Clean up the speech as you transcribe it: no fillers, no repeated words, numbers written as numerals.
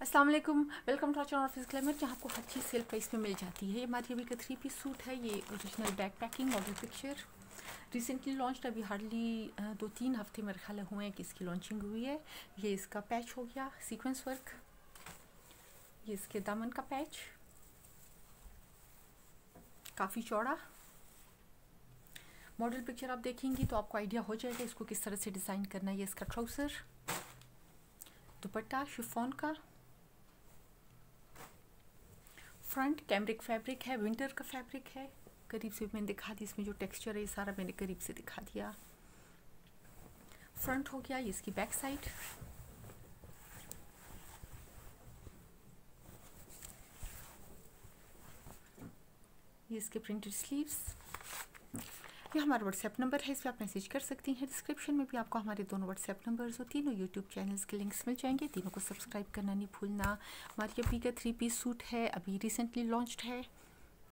अस्सलाम वालेकुम, welcome to our channel office glamour, जहाँ आपको हर चीज़ सेल प्राइस में मिल जाती है। ये हमारी अभी का 3 पीस सूट है। ये original back packing model picture recently launched, अभी हार्डली 2-3 हफ्ते मेरे ख्याल हुए हैं कि इसकी लॉन्चिंग हुई है। ये इसका पैच हो गया सीक्वेंस वर्क, ये इसके दामन का पैच काफ़ी चौड़ा। मॉडल पिक्चर आप देखेंगी तो आपको आइडिया हो जाएगा इसको किस तरह से डिज़ाइन करना है। ये इसका ट्राउज़र, दुपट्टा शिफॉन का, फ्रंट कैमरिक फैब्रिक है, विंटर का फैब्रिक है। करीब से मैंने दिखा दी, इसमें जो टेक्सचर है ये सारा मैंने करीब से दिखा दिया। फ्रंट हो गया, ये इसकी बैक साइड, ये इसके प्रिंटेड स्लीव्स। ये हमारा व्हाट्सएप नंबर है, इस पर आप मैसेज कर सकती हैं। डिस्क्रिप्शन में भी आपको हमारे दोनों व्हाट्सएप नंबर्स और तीनों यूट्यूब चैनल्स के लिंक्स मिल जाएंगे। तीनों को सब्सक्राइब करना नहीं भूलना। हमारी अभी का 3 पीस सूट है, अभी रिसेंटली लॉन्च्ड है।